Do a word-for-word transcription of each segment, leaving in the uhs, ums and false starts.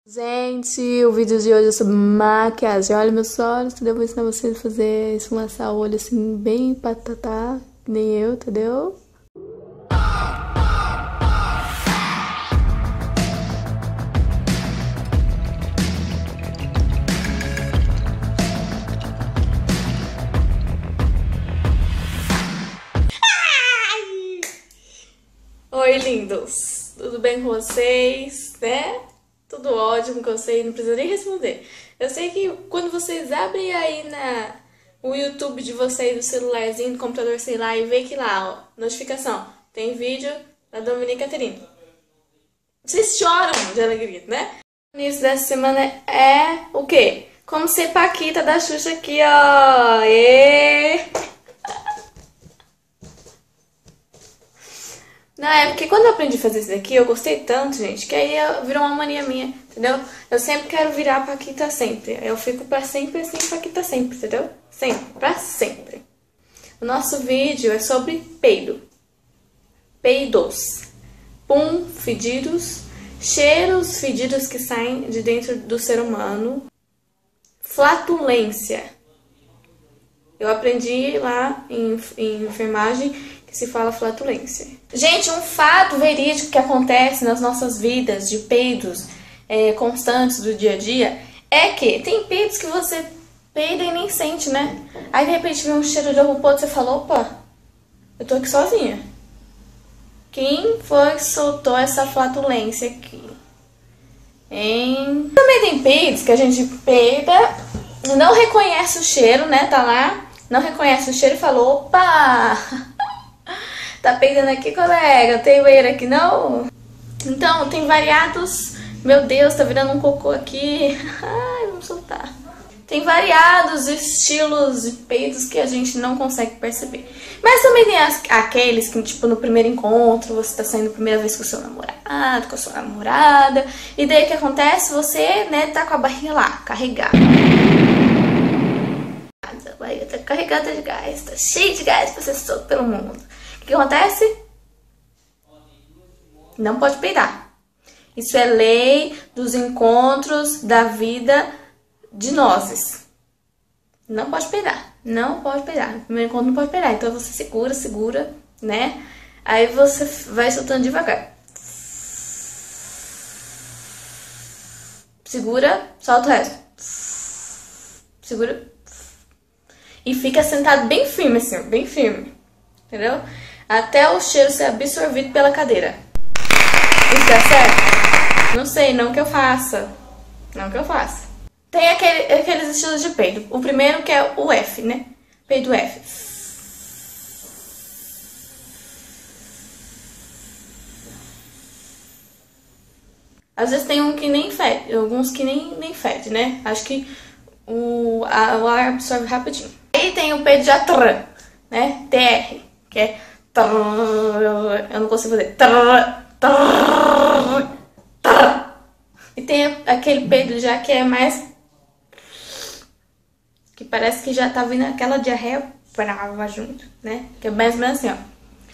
Gente, o vídeo de hoje é sobre maquiagem. Olha meus olhos, entendeu? Vou ensinar vocês a fazer esfumaçar o olho assim, bem patatá, que nem eu, entendeu? Oi, lindos! Tudo bem com vocês, né? Tudo ótimo com vocês, não precisa nem responder. Eu sei que quando vocês abrem aí na, o YouTube de vocês, do celularzinho, do computador, sei lá, e vê que lá, ó, notificação, tem vídeo da Dominica Caterina. Vocês choram de alegria, né? O início dessa semana é o quê? Como ser Paquita da Xuxa aqui, ó! E... Não, é porque quando eu aprendi a fazer isso daqui, eu gostei tanto, gente, que aí virou uma mania minha, entendeu? Eu sempre quero virar Paquita sempre. Eu fico pra sempre assim, Paquita sempre, entendeu? Sempre, pra sempre. O nosso vídeo é sobre peido. Peidos. Pum, fedidos. Cheiros fedidos que saem de dentro do ser humano. Flatulência. Eu aprendi lá em, em enfermagem que se fala flatulência. Gente, um fato verídico que acontece nas nossas vidas de peidos é, constantes do dia a dia é que tem peidos que você peida e nem sente, né? Aí de repente vem um cheiro de ovo podre e você fala, opa, eu tô aqui sozinha. Quem foi que soltou essa flatulência aqui? Hein? Também tem peidos que a gente peida, não reconhece o cheiro, né? Tá lá, não reconhece o cheiro e fala, opa! Tá peidando aqui, colega? Tem banheiro aqui, não? Então, tem variados... Meu Deus, tá virando um cocô aqui. Ai, vamos soltar. Tem variados estilos de peidos que a gente não consegue perceber. Mas também tem as, aqueles que, tipo, no primeiro encontro, você tá saindo a primeira vez com o seu namorado, com a sua namorada. E daí o que acontece? Você, né, tá com a barriga lá, carregada. A barriga tá carregada de gás, tá cheia de gás pra ser solto pelo mundo. O que acontece? Não pode peidar. Isso é lei dos encontros da vida de nozes. Não pode peidar. Não pode peidar. No primeiro encontro não pode peidar. Então você segura, segura, né? Aí você vai soltando devagar. Segura, solta o resto. Segura. E fica sentado bem firme, assim, bem firme. Entendeu? Até o cheiro ser absorvido pela cadeira. Isso dá certo? Não sei, não que eu faça. Não que eu faça. Tem aquele, aqueles estilos de peido. O primeiro que é o F, né? Peido F. Às vezes tem um que nem fede, alguns que nem, nem fede, né? Acho que o, a, o ar absorve rapidinho. Aí tem o peido de atr, né? T R, que é... Eu não consigo fazer. E tem aquele peido já que é mais... que parece que já tá vindo aquela diarreia brava junto, né? Que é mais ou menos assim, ó.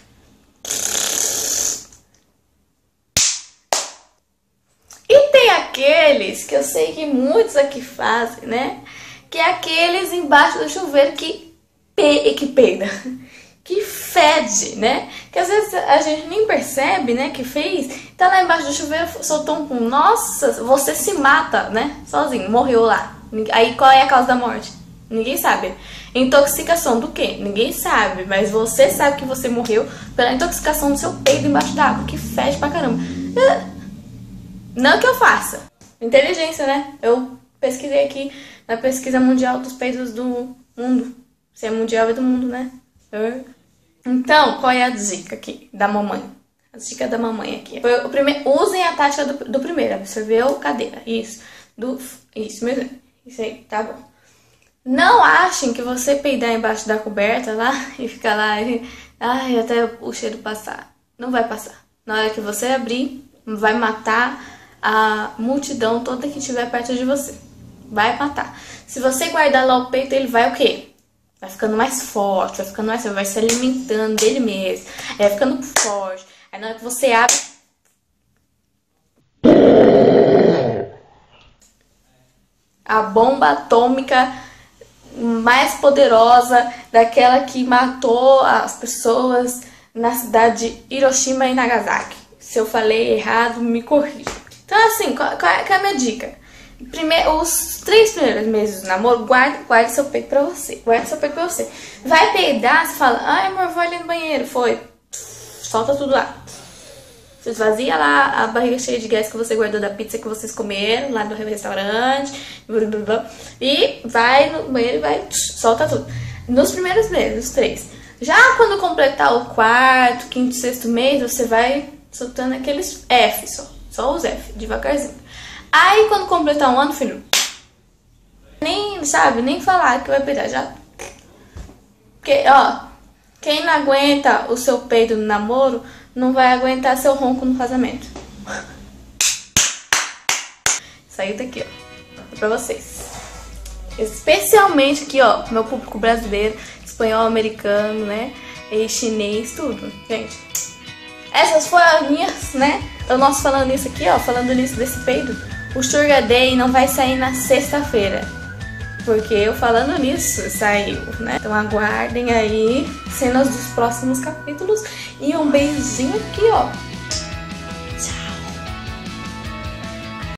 E tem aqueles que eu sei que muitos aqui fazem, né? Que é aqueles embaixo do chuveiro que, pe que peida. Que fede, né? Que às vezes a gente nem percebe, né, que fez. Tá lá embaixo do chuveiro, soltou um pum. Nossa, você se mata, né? Sozinho, morreu lá. Aí qual é a causa da morte? Ninguém sabe. Intoxicação do quê? Ninguém sabe. Mas você sabe que você morreu pela intoxicação do seu peido embaixo d'água, que fede pra caramba. Não que eu faça. Inteligência, né? Eu pesquisei aqui na pesquisa mundial dos peidos do mundo. Se é mundial é do mundo, né? Então, qual é a dica aqui da mamãe? A dica da mamãe aqui. Foi o primeiro, usem a tática do, do primeiro. Absorveu cadeira. Isso. Do, isso mesmo. Isso aí, tá bom. Não achem que você peidar embaixo da coberta lá e ficar lá e, ai, até o cheiro passar. Não vai passar. Na hora que você abrir, vai matar a multidão toda que estiver perto de você. Vai matar. Se você guardar lá o peito, ele vai o quê? Vai ficando mais forte, vai ficando mais forte, vai se alimentando dele mesmo. Aí vai ficando forte. Aí na hora que você abre... a bomba atômica mais poderosa, daquela que matou as pessoas na cidade de Hiroshima e Nagasaki. Se eu falei errado, me corrija. Então assim, qual, qual é a minha dica? Primeiro, os três primeiros meses do namoro, guarde, guarde seu peito pra você. Guarde seu peito pra você. Vai peidar, você fala, ai amor, vou ali no banheiro. Foi. Solta tudo lá. Você esvazia lá a barriga cheia de gás que você guardou da pizza que vocês comeram lá no restaurante. Blá, blá, blá, e vai no banheiro e vai. Solta tudo. Nos primeiros meses, os três. Já quando completar o quarto, quinto, sexto mês, você vai soltando aqueles F só. Só os F, devagarzinho. Aí quando completar um ano, filho, nem, sabe, nem falar que vai peidar, já. Porque, ó, quem não aguenta o seu peido no namoro, não vai aguentar seu ronco no casamento. Saiu daqui, ó, pra vocês. Especialmente aqui, ó, meu público brasileiro, espanhol, americano, né, e chinês, tudo, gente. Essas foram as minhas, né, o nosso falando nisso aqui, ó, falando nisso desse peido. O Sugar Daddy não vai sair na sexta-feira, porque eu falando nisso saiu, né? Então aguardem aí cenas dos próximos capítulos e um beijinho aqui, ó.